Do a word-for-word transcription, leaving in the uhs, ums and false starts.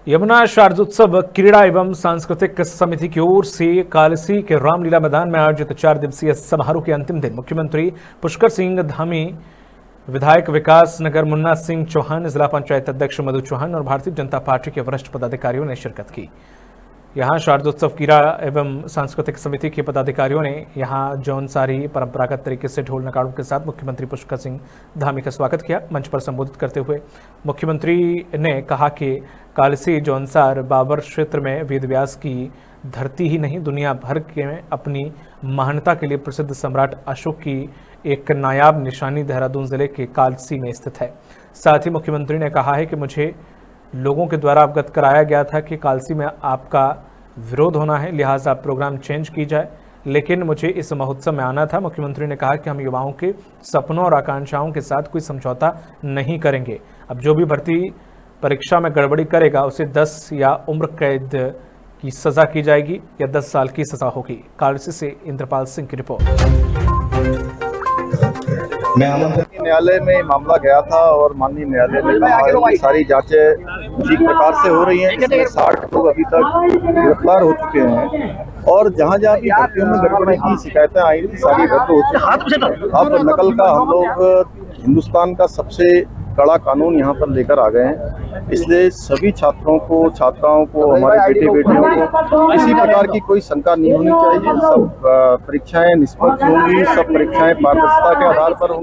यमुना शारदोत्सव क्रीड़ा एवं सांस्कृतिक समिति की ओर से कालसी के रामलीला मैदान में आयोजित चार दिवसीय समारोह के अंतिम दिन मुख्यमंत्री पुष्कर सिंह धामी, विधायक विकास नगर मुन्ना सिंह चौहान, जिला पंचायत अध्यक्ष मधु चौहान और भारतीय जनता पार्टी के वरिष्ठ पदाधिकारियों ने शिरकत की। यहां शारदोत्सव क्रीड़ा एवं सांस्कृतिक समिति के पदाधिकारियों ने यहां जौनसारी परंपरागत तरीके से ढोल नगाड़ों के साथ मुख्यमंत्री पुष्कर सिंह धामी का स्वागत किया। मंच पर संबोधित करते हुए मुख्यमंत्री ने कहा कि कालसी जौनसार बाबर क्षेत्र में वेदव्यास की धरती ही नहीं, दुनिया भर के में अपनी महानता के लिए प्रसिद्ध सम्राट अशोक की एक नायाब निशानी देहरादून जिले के कालसी में स्थित है। साथ ही मुख्यमंत्री ने कहा है कि मुझे लोगों के द्वारा अवगत कराया गया था कि कालसी में आपका विरोध होना है, लिहाजा प्रोग्राम चेंज की जाए, लेकिन मुझे इस महोत्सव में आना था। मुख्यमंत्री ने कहा कि हम युवाओं के सपनों और आकांक्षाओं के साथ कोई समझौता नहीं करेंगे। अब जो भी भर्ती परीक्षा में गड़बड़ी करेगा उसे दस या उम्र कैद की सजा की जाएगी या दस साल की सजा होगी। कालसी से इंद्रपाल सिंह की रिपोर्ट। मैं न्यायालय में मामला गया था और माननीय न्यायालय ने कहा कि सारी जांचें ठीक प्रकार से हो रही हैं। इसमें साठ लोग अभी तक गिरफ्तार हो चुके हैं और जहां जहां भी भर्तियों में गड़बड़ी की शिकायतें आई थी सारी रद्द हो चुकी हैं। अब नकल का हम लोग हिंदुस्तान का सबसे कड़ा कानून यहाँ पर लेकर आ गए हैं, इसलिए सभी छात्रों को, छात्राओं को, हमारे बेटे बेटियों को किसी प्रकार की कोई शंका नहीं होनी चाहिए। सब परीक्षाएं निष्पक्ष होंगी, सब परीक्षाएं पारदर्शिता के आधार पर होंगी।